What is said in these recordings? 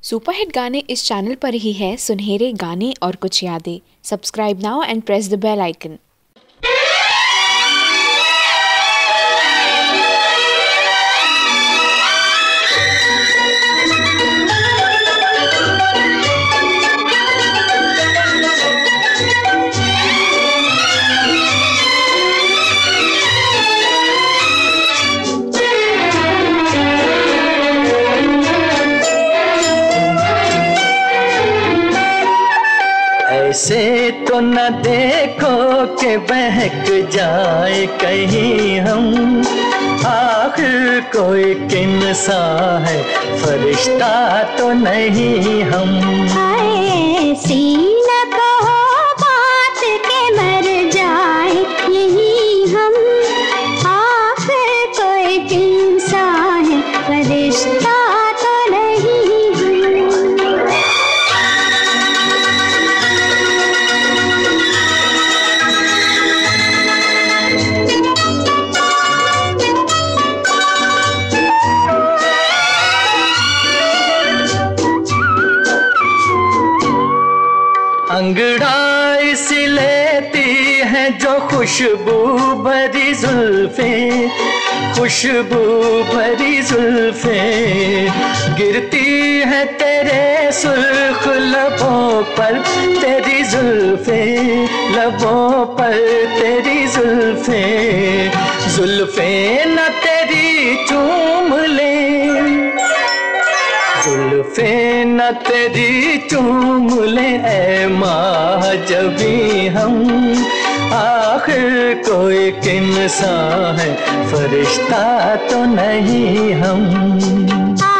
Superhit गाने इस channel पर ही है, सुनहरे गाने और कुछ यादें। Subscribe now and press the bell icon. ऐसे तो न देखो कि बहक जाए कहीं हम, आखिर कोई किनसा है, फरिश्ता तो नहीं हम। ऐसी न कहो बात के मर जाए यही हम, आखिर कोई किनसा है, फरिश्ता तो नहीं हम। अंगड़ाई सी लेती है जो खुशबू भरी जुल्फे, खुशबू भरी जुल्फे, गिरती है तेरे सुर्ख लबों पर तेरी जुल्फे, लबों पर तेरी जुल्फे, जुल्फे न तेरी चूम ले, जुल्फे न तेरी चूम ले ऐ माह जबी हम, आखिर कोई किनसा है, फरिश्ता तो नहीं हम।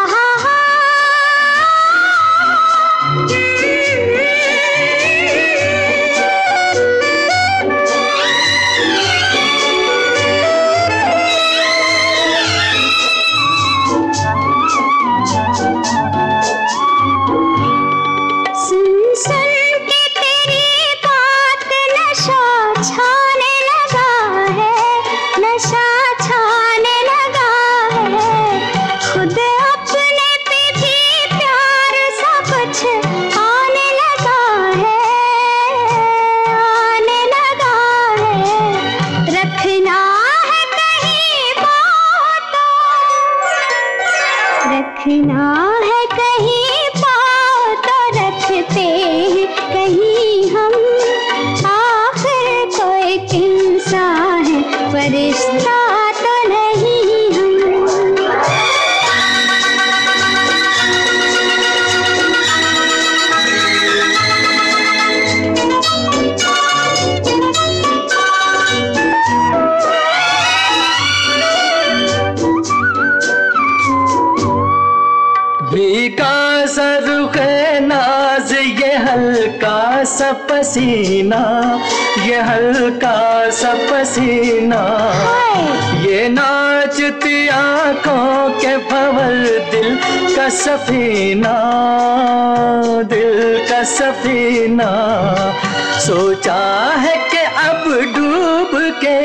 रखना है कहीं पाओ तो रखते हैं कहीं हम, आखिर कोई किनसा है, फरिश्ता तो नहीं हम। भीगा सरुखे नाज ये हल्का सा पसीना, ये हल्का सा पसीना, ये नाचती आँखों के भंवर दिल का सफीना, दिल का सफीना, सोचा है कि अब डूब के,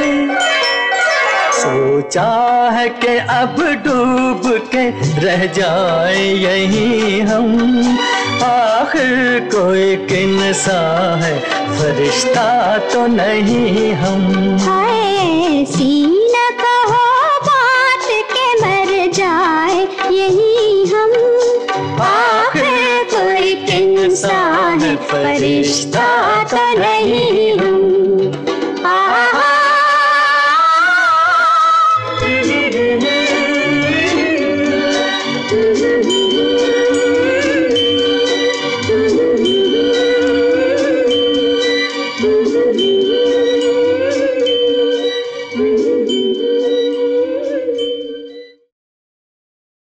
सोचा है कि अब डूब के रह जाए यहीं हम, आखिर कोई किनसा है, फरिश्ता तो नहीं हम। ऐसी न कहो बात के मर जाए यहीं हम, आखिर कोई किनसा है, फरिश्ता तो नहीं।